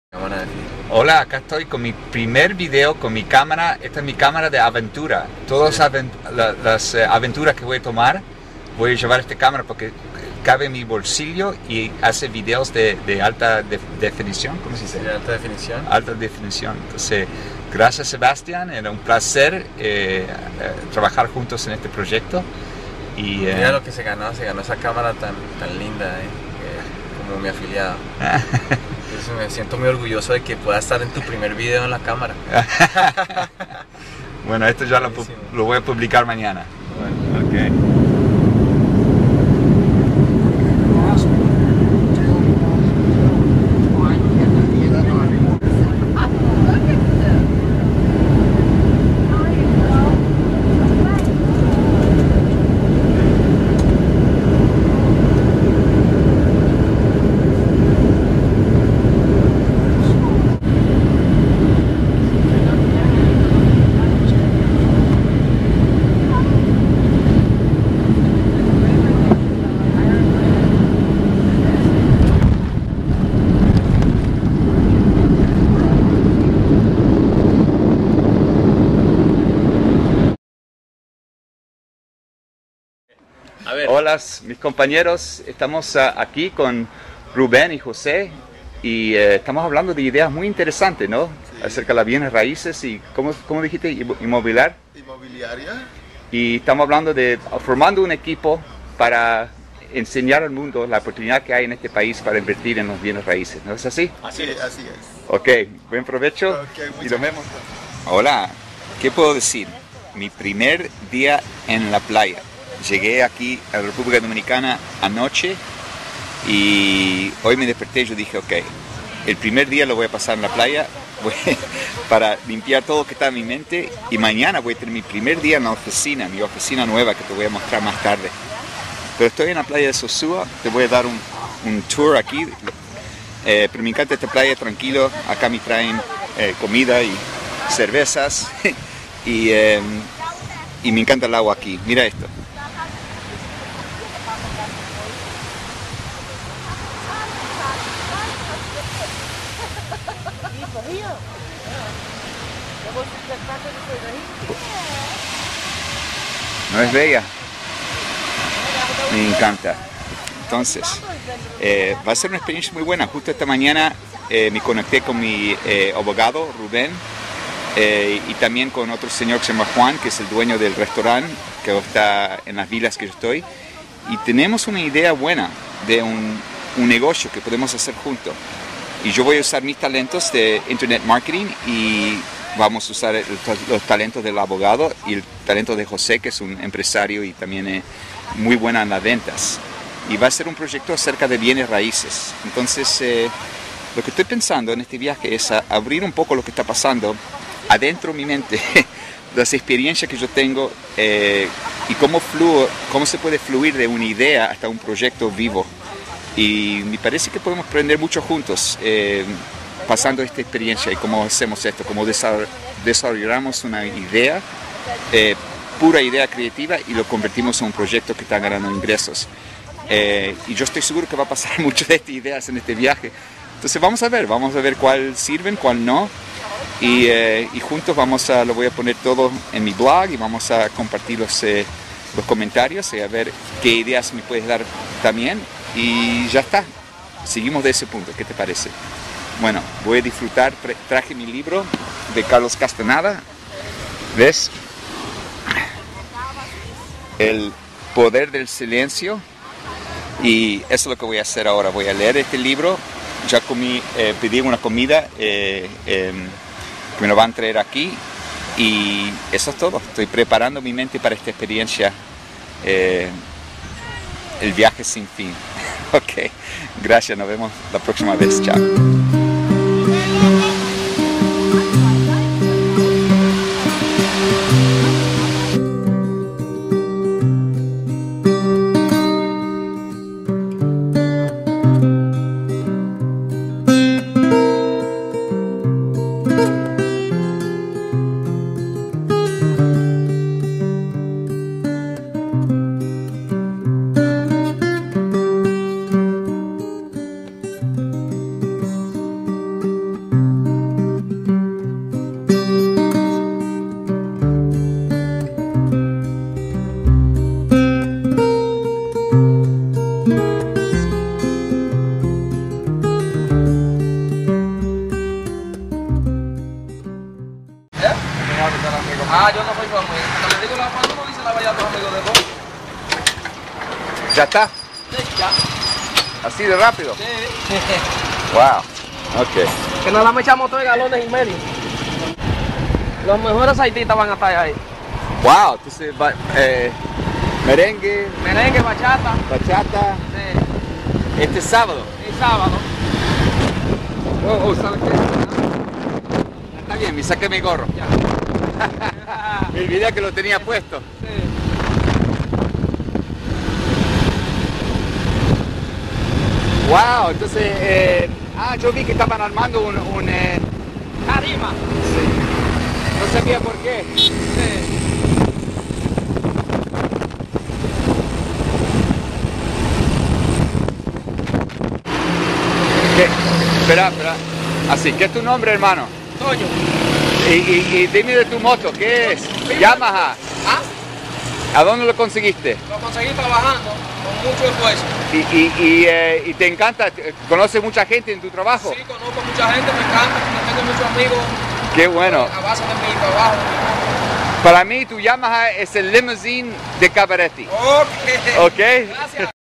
Cámara de film. Hola, acá estoy con mi primer video con mi cámara. Esta es mi cámara de aventura. Todas Sí. las aventuras que voy a tomar, voy a llevar esta cámara porque cabe en mi bolsillo y hace videos de alta definición. ¿Cómo se dice? De alta definición. Alta definición. Entonces, gracias Sebastián, era un placer trabajar juntos en este proyecto. Y, Mira lo que se ganó esa cámara tan linda, como mi afiliado. Entonces me siento muy orgulloso de que pueda estar en tu primer video en la cámara. Bueno, esto ya Buenísimo. lo voy a publicar mañana. Bueno, Okay. a ver. Hola, mis compañeros. Estamos aquí con Rubén y José y estamos hablando de ideas muy interesantes, ¿no? Sí. Acerca de las bienes raíces y, ¿cómo dijiste? Inmobiliar. Inmobiliaria. Y estamos hablando de formando un equipo para enseñar al mundo la oportunidad que hay en este país para invertir en los bienes raíces, ¿no es así? Así es. Así es. Ok, buen provecho Ok, y muchas nos vemos. Hola, ¿qué puedo decir? Mi primer día en la playa. Llegué aquí a la República Dominicana anoche y hoy me desperté y yo dije, ok, el primer día lo voy a pasar en la playa para limpiar todo lo que está en mi mente y mañana voy a tener mi primer día en la oficina, mi oficina nueva que te voy a mostrar más tarde. Pero estoy en la playa de Sosúa, te voy a dar un tour aquí, pero me encanta esta playa, tranquilo, acá me traen comida y cervezas y me encanta el agua aquí, mira esto. ¿No es bella? Me encanta. Entonces, va a ser una experiencia muy buena. Justo esta mañana me conecté con mi abogado, Rubén, y también con otro señor que se llama Juan, que es el dueño del restaurante que está en las vilas que yo estoy. Y tenemos una idea buena de un negocio que podemos hacer juntos. Y yo voy a usar mis talentos de Internet Marketing y vamos a usar los talentos del abogado y el talento de José, que es un empresario y también muy buena en las ventas. Y va a ser un proyecto acerca de bienes raíces. Entonces, lo que estoy pensando en este viaje es abrir un poco lo que está pasando adentro de mi mente, las experiencias que yo tengo y cómo se puede fluir de una idea hasta un proyecto vivo. Y me parece que podemos aprender mucho juntos pasando esta experiencia y cómo hacemos esto, cómo desarrollamos una idea, pura idea creativa y lo convertimos en un proyecto que está ganando ingresos. Y yo estoy seguro que va a pasar muchas de estas ideas en este viaje. Entonces vamos a ver cuál sirven, cuál no. Y juntos lo voy a poner todo en mi blog y vamos a compartir los comentarios y a ver qué ideas me puedes dar también. Y ya está, seguimos de ese punto, ¿qué te parece? Bueno, voy a disfrutar, traje mi libro de Carlos Castaneda, ¿ves? El poder del silencio, y eso es lo que voy a hacer ahora, voy a leer este libro, ya pedí una comida que me lo van a traer aquí, y eso es todo, estoy preparando mi mente para esta experiencia, el viaje sin fin. Ok, gracias, nos vemos la próxima vez, chao. ¿Ya está? Sí, ya. ¿Así de rápido? Sí. Wow. Ok. Que nada más echamos 3 galones y medio. Los mejores aceitistas van a estar ahí. Wow. Entonces, merengue, Merengue, bachata. bachata. Sí. Este sábado. El sábado. ¿Sabes qué? Está bien, me saqué mi gorro. Ya. Me olvidé que lo tenía puesto. Sí. Wow, entonces, yo vi que estaban armando un Tarima. no sabía por qué. Sí. ¿Qué? Espera. Así, ¿qué es tu nombre, hermano? Toño. Y dime de tu moto, ¿qué es? Yamaha. ¿Ah? ¿A dónde lo conseguiste? Lo conseguí trabajando con mucho esfuerzo. Y te encanta, ¿conoces mucha gente en tu trabajo? Sí, conozco mucha gente, me encanta, tengo muchos amigos Qué bueno. a base de mi trabajo. Para mí tu Yamaha es el limousine de Cabaretti. Ok. ¿Ok? Gracias.